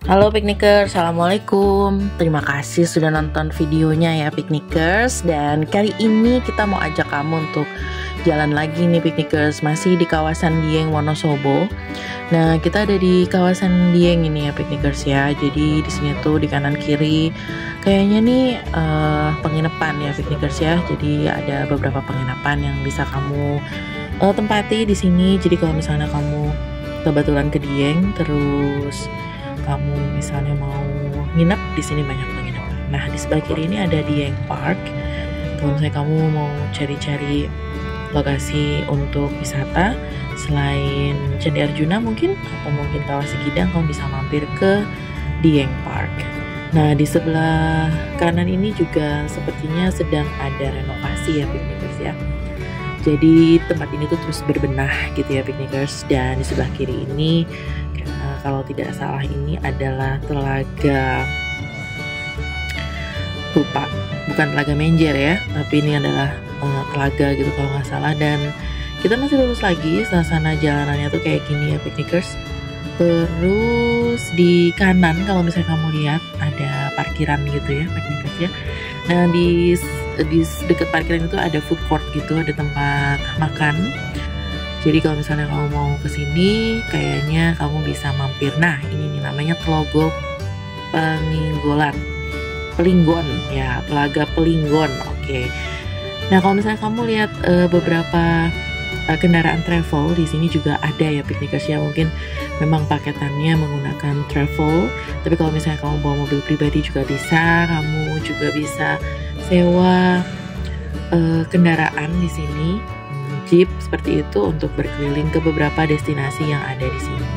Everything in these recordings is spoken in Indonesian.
Halo Piknikers, Assalamualaikum. Terima kasih sudah nonton videonya ya Piknikers. Dan kali ini kita mau ajak kamu untuk jalan lagi nih Piknikers. Masih di kawasan Dieng, Wonosobo. Nah, kita ada di kawasan Dieng ini ya Piknikers ya. Jadi di sini tuh di kanan kiri kayaknya nih penginapan ya Piknikers ya. Jadi ada beberapa penginapan yang bisa kamu tempati di sini. Jadi kalau misalnya kamu kebetulan ke Dieng terus kamu misalnya mau nginep di sini, banyak penginapan. Nah, di sebelah kiri ini ada Dieng Park. Kalau misalnya kamu mau cari-cari lokasi untuk wisata selain Candi Arjuna mungkin, atau mungkin Kawah Sikidang, kamu bisa mampir ke Dieng Park. Nah, di sebelah kanan ini juga sepertinya sedang ada renovasi ya Piknikers ya. Jadi tempat ini tuh terus berbenah gitu ya Piknikers. Dan di sebelah kiri ini kalau tidak salah ini adalah telaga, lupa, bukan telaga Menjer ya, tapi ini adalah telaga gitu kalau nggak salah. Dan kita masih lurus lagi, suasana jalanannya tuh kayak gini ya Piknikers. Terus di kanan kalau misalnya kamu lihat ada parkiran gitu ya Piknikers ya. Nah di dekat parkiran itu ada food court gitu, ada tempat makan. Jadi kalau misalnya kamu mau kesini, kayaknya kamu bisa mampir. Nah, ini nih namanya Telaga Pelinggon ya, Telaga Pelinggon. Oke. Nah, kalau misalnya kamu lihat beberapa kendaraan travel di sini juga ada ya Piknikers ya. Mungkin memang paketannya menggunakan travel. Tapi kalau misalnya kamu bawa mobil pribadi juga bisa. Kamu juga bisa sewa kendaraan di sini. Jeep seperti itu untuk berkeliling ke beberapa destinasi yang ada di sini.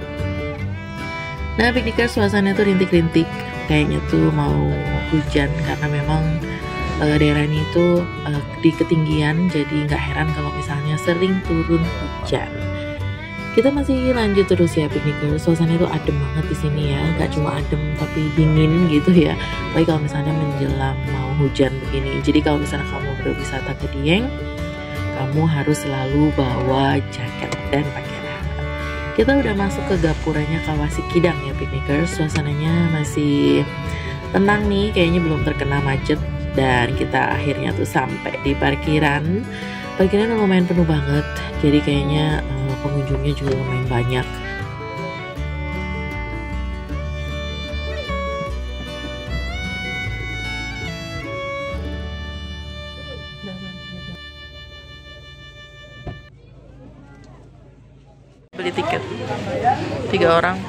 Nah, Piknikers, suasana tuh rintik-rintik, kayaknya tuh mau hujan karena memang daerah ini tuh di ketinggian, jadi nggak heran kalau misalnya sering turun hujan. Kita masih lanjut terus ya Piknikers, suasana itu adem banget di sini ya, nggak cuma adem tapi dingin gitu ya. Apalagi kalau misalnya menjelang mau hujan begini. Jadi kalau misalnya kamu berwisata ke Dieng, kamu harus selalu bawa jaket dan pakaian hangat. Kita udah masuk ke gapuranya Kawah Sikidang ya Piknikers. Suasananya masih tenang nih, kayaknya belum terkena macet. Dan kita akhirnya tuh sampai di parkiran. Parkirannya lumayan penuh banget, jadi kayaknya pengunjungnya juga lumayan banyak. Beli tiket 3 orang.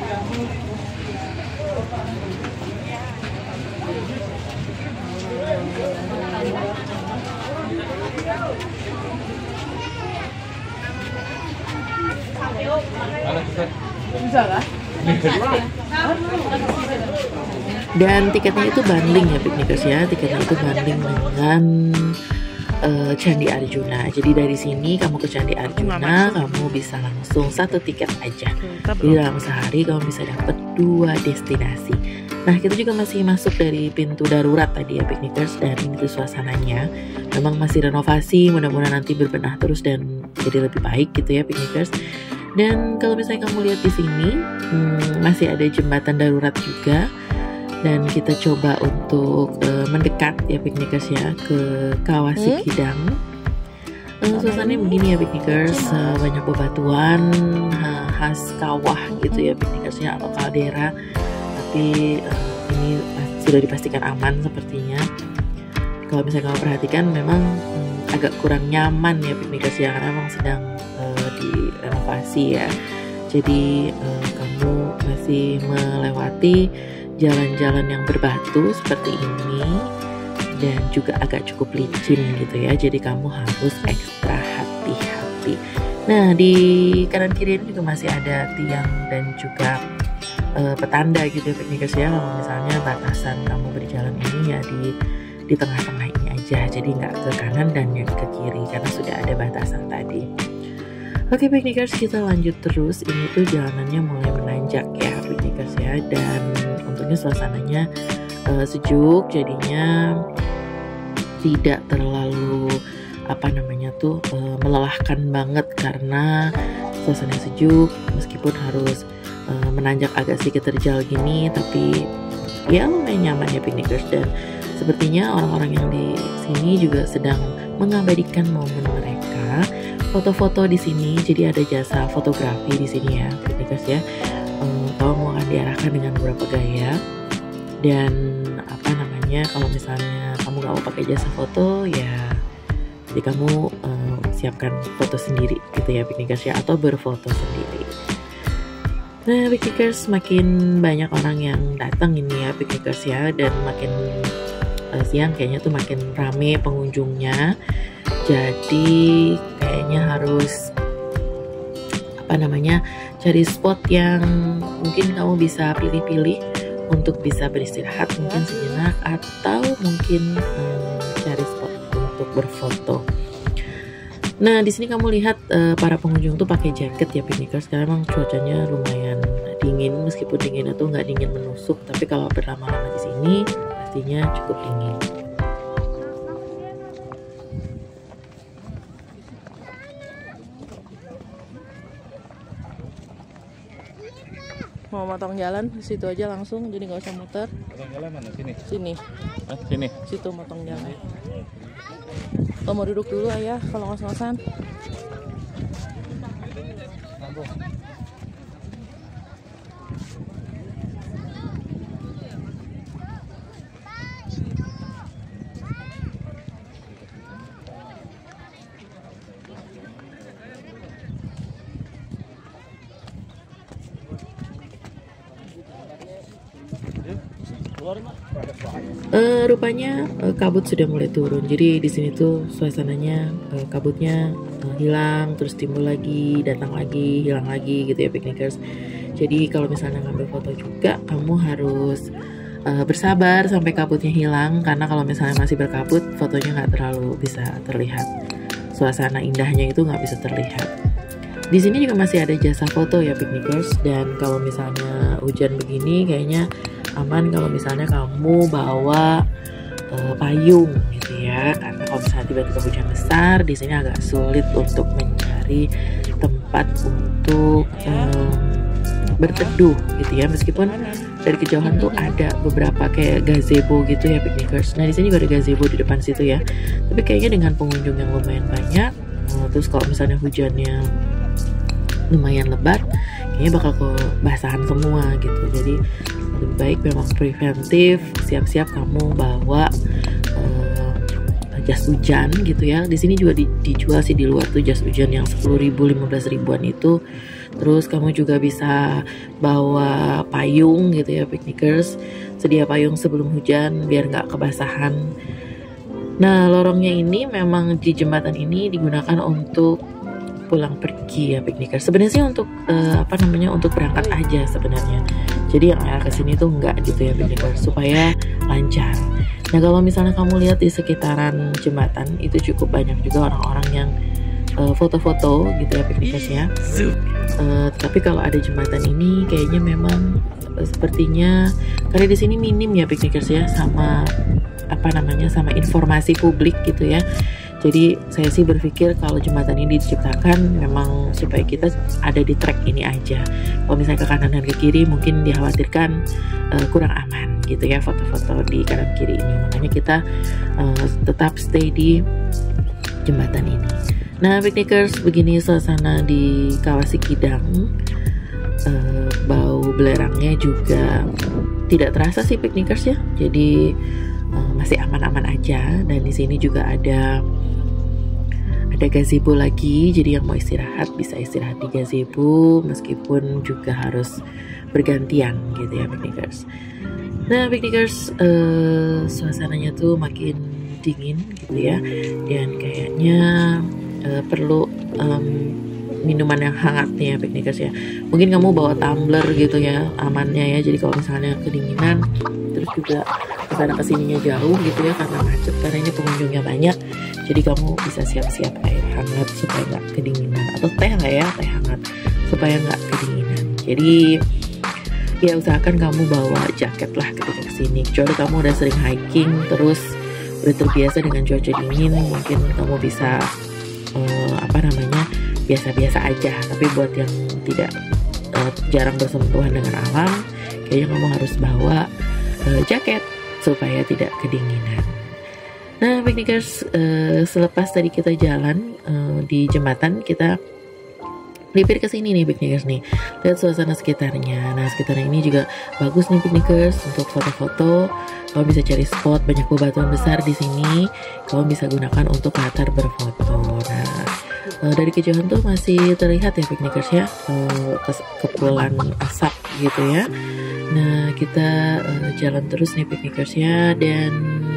Dan tiketnya itu bundling ya Piknikers ya. Tiketnya itu bundling dengan Candi Arjuna. Jadi dari sini kamu ke Candi Arjuna, kamu bisa langsung satu tiket aja. Jadi dalam sehari kamu bisa dapat 2 destinasi. Nah, kita juga masih masuk dari pintu darurat tadi ya Piknikers. Dan ini tuh suasananya memang masih renovasi, mudah-mudahan nanti berbenah terus dan jadi lebih baik gitu ya Piknikers. Dan kalau misalnya kamu lihat di sini masih ada jembatan darurat juga. Dan kita coba untuk mendekat ya Piknikers ya ke Kawah Sikidang. Suasananya begini ya Piknikers, banyak bebatuan khas kawah gitu ya Piknikers ya, atau kaldera. Tapi ini sudah dipastikan aman sepertinya. Kalau misalnya kamu perhatikan memang agak kurang nyaman ya Piknikers ya, karena memang sedang direnovasi ya. Jadi kamu masih melewati jalan-jalan yang berbatu seperti ini dan juga agak cukup licin gitu ya, jadi kamu harus ekstra hati-hati. Nah, di kanan kiri ini juga masih ada tiang dan juga petanda gitu ya Piknikers ya. Kalau misalnya batasan kamu berjalan ini ya di tengah-tengah ini aja, jadi nggak ke kanan dan yang ke kiri karena sudah ada batasan tadi. Oke Piknikers, kita lanjut terus. Ini tuh jalanannya mulai menanjak ya Piknikers ya, dan untungnya suasananya sejuk, jadinya tidak terlalu melelahkan banget karena suasana sejuk. Meskipun harus menanjak agak sedikit terjal gini, tapi ya lumayan nyaman ya piknikers. Dan sepertinya orang-orang yang di sini juga sedang mengabadikan momen mereka, foto-foto di sini. Jadi ada jasa fotografi di sini ya piknikers ya. Kamu akan diarahkan dengan beberapa gaya, dan apa namanya, kalau misalnya kamu nggak mau pakai jasa foto ya, jadi kamu siapkan foto sendiri gitu ya piknikers ya, atau berfoto sendiri. Nah piknikers, makin banyak orang yang datang ini ya piknikers ya, dan makin siang kayaknya tuh makin rame pengunjungnya. Jadi kayaknya harus apa namanya, cari spot yang mungkin kamu bisa pilih-pilih untuk bisa beristirahat mungkin sejenak, atau mungkin cari spot untuk berfoto. Nah di sini kamu lihat para pengunjung tuh pakai jaket ya piknikers, karena memang cuacanya lumayan dingin. Meskipun dinginnya tuh nggak dingin menusuk, tapi kalau berlama-lama di sini pastinya cukup dingin. Mau motong jalan di situ aja langsung, jadi nggak usah muter. Motong jalan mana? Sini. Sini. Sini. Situ motong jalan. Oh, mau duduk dulu ayah kalau ngos-ngosan. Rupanya kabut sudah mulai turun. Jadi di sini tuh suasananya kabutnya hilang, terus timbul lagi, datang lagi, hilang lagi gitu ya piknikers. Jadi kalau misalnya ngambil foto juga, kamu harus bersabar sampai kabutnya hilang, karena kalau misalnya masih berkabut, fotonya nggak terlalu bisa terlihat. Suasana indahnya itu nggak bisa terlihat. Di sini juga masih ada jasa foto ya piknikers, dan kalau misalnya hujan begini kayaknya aman kalau misalnya kamu bawa payung gitu ya, karena kalau misalnya tiba-tiba hujan besar di sini agak sulit untuk mencari tempat untuk berteduh gitu ya. Meskipun dari kejauhan tuh ada beberapa kayak gazebo gitu ya piknikers. Nah di sini juga ada gazebo di depan situ ya, tapi kayaknya dengan pengunjung yang lumayan banyak, terus kalau misalnya hujannya lumayan lebat, kayaknya bakal kebasahan semua gitu. Jadi lebih baik memang preventif, siap-siap kamu bawa jas hujan gitu ya. Di sini juga dijual sih di luar tuh jas hujan yang 10.000, 15.000-an itu. Terus kamu juga bisa bawa payung gitu ya piknikers. Sedia payung sebelum hujan biar nggak kebasahan. Nah lorongnya ini memang di jembatan ini digunakan untuk pulang pergi ya piknikers. Sebenarnya sih untuk untuk berangkat aja sebenarnya. Jadi yang arah kesini tuh enggak gitu ya piknikers, supaya lancar. Nah kalau misalnya kamu lihat di sekitaran jembatan itu cukup banyak juga orang-orang yang foto-foto gitu ya piknikers ya. Tapi kalau ada jembatan ini kayaknya memang sepertinya karena di sini minim ya piknikers ya, sama sama informasi publik gitu ya. Jadi saya sih berpikir kalau jembatan ini diciptakan memang supaya kita ada di track ini aja. Kalau misalnya ke kanan dan ke kiri mungkin dikhawatirkan kurang aman gitu ya foto-foto di kanan kiri ini. Makanya kita tetap stay di jembatan ini. Nah piknikers, begini suasana di Kawah Sikidang. Bau belerangnya juga tidak terasa sih piknikers ya. Jadi masih aman-aman aja. Dan di sini juga ada gazebo lagi, jadi yang mau istirahat bisa istirahat di gazebo, meskipun juga harus bergantian gitu ya piknikers. Nah piknikers, suasananya tuh makin dingin gitu ya, dan kayaknya perlu minuman yang hangat nih ya piknikers ya. Mungkin kamu bawa tumbler gitu ya, amannya ya. Jadi kalau misalnya kedinginan, terus juga karena kesininya jauh gitu ya karena macet, karena ini pengunjungnya banyak, jadi kamu bisa siap-siap air hangat supaya nggak kedinginan, atau teh lah ya, teh hangat supaya nggak kedinginan. Jadi ya usahakan kamu bawa jaket lah ketika kesini, kecuali kamu udah sering hiking terus udah terbiasa dengan cuaca dingin, mungkin kamu bisa biasa-biasa aja. Tapi buat yang tidak jarang bersentuhan dengan alam, kayaknya kamu harus bawa jaket supaya tidak kedinginan. Nah, piknikers, selepas tadi kita jalan di jembatan, kita melipir ke sini nih piknikers nih. Lihat suasana sekitarnya. Nah, sekitarnya ini juga bagus nih piknikers untuk foto-foto. Kamu bisa cari spot banyak bebatuan besar di sini. Kamu bisa gunakan untuk latar berfoto. Nah, dari kejauhan tuh masih terlihat ya piknikers ya, kepulan asap gitu ya. Nah, kita jalan terus nih piknikers ya, dan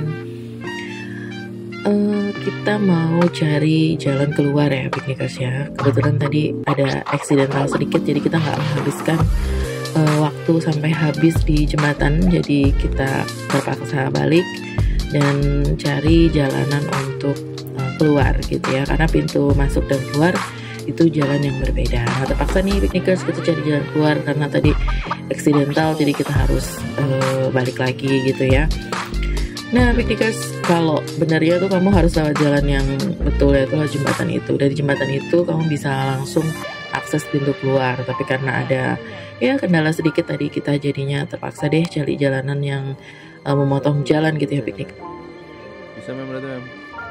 kita mau cari jalan keluar ya piknikers ya. Kebetulan tadi ada accidental sedikit, jadi kita nggak menghabiskan waktu sampai habis di jembatan, jadi kita terpaksa balik dan cari jalanan untuk keluar gitu ya, karena pintu masuk dan keluar itu jalan yang berbeda. Nah, terpaksa nih piknikers kita cari jalan keluar karena tadi accidental, jadi kita harus balik lagi gitu ya. Nah, piknikers, kalau benarnya tuh kamu harus lewat jalan yang betul, yaitu jembatan itu. Dari jembatan itu kamu bisa langsung akses pintu keluar, tapi karena ada ya kendala sedikit tadi, kita jadinya terpaksa deh cari jalanan yang memotong jalan gitu ya piknik. Bisa berarti Mem.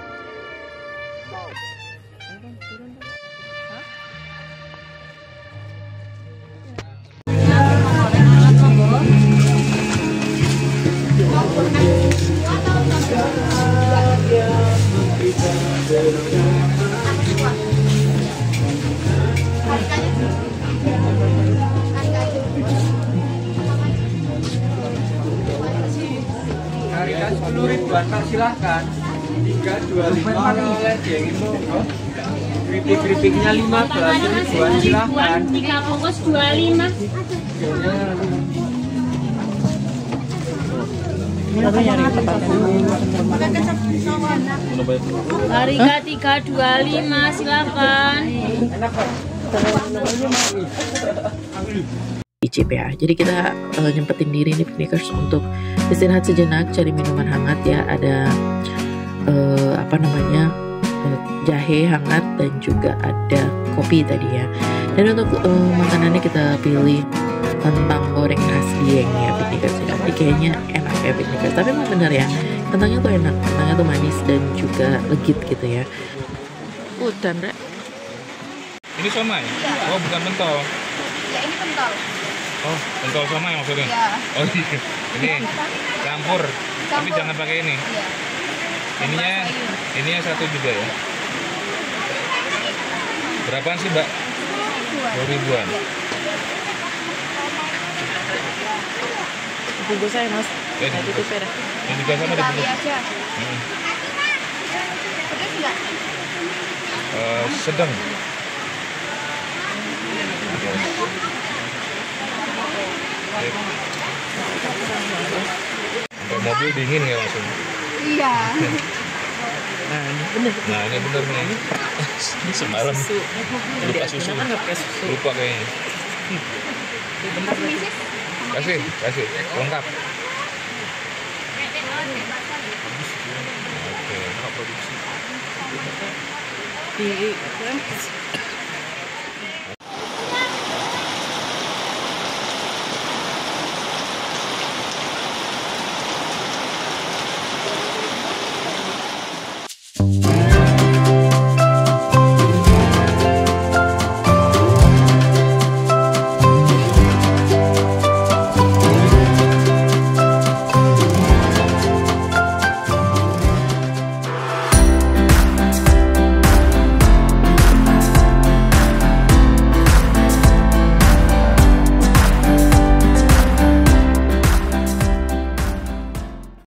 Harga 10.000-an Pak, silahkan. 325 oleh yang itu. Keripik-keripiknya 15.000-an, silahkan. 3 bungkus 25. Harga 325, silahkan. Icip ya. Jadi kita nyempetin diri nih piknikers untuk istirahat sejenak, cari minuman hangat ya. Ada jahe hangat dan juga ada kopi tadi ya. Dan untuk makanannya kita pilih kentang goreng khas Dieng ya piknikers ya. Ini kayaknya enak ya piknikers. Tapi emang bener ya, kentangnya tuh enak, kentangnya tuh manis dan juga legit gitu ya. Udah, Rek. Ini somai? Oh, bukan pentol. Ya, ini pentol. Oh, pentol somai maksudnya? Ya. Oh, ini campur. Tapi jangan pakai ini. Iya. Ininya satu juga ya. Berapaan sih, Mbak? 2.000-an. Bungkus saya mas. Ya, tutup ya. Ini juga sama Kali dibungkus. aja. Pedas nggak? Sedang. Sampai mobil dingin ya langsung. Iya. Nah ini bener. Nah ini bener nih. Ini semalam lupa susu. Kan nggak pakai susu. Lupa kayaknya. Kasih lengkap. Oke. Di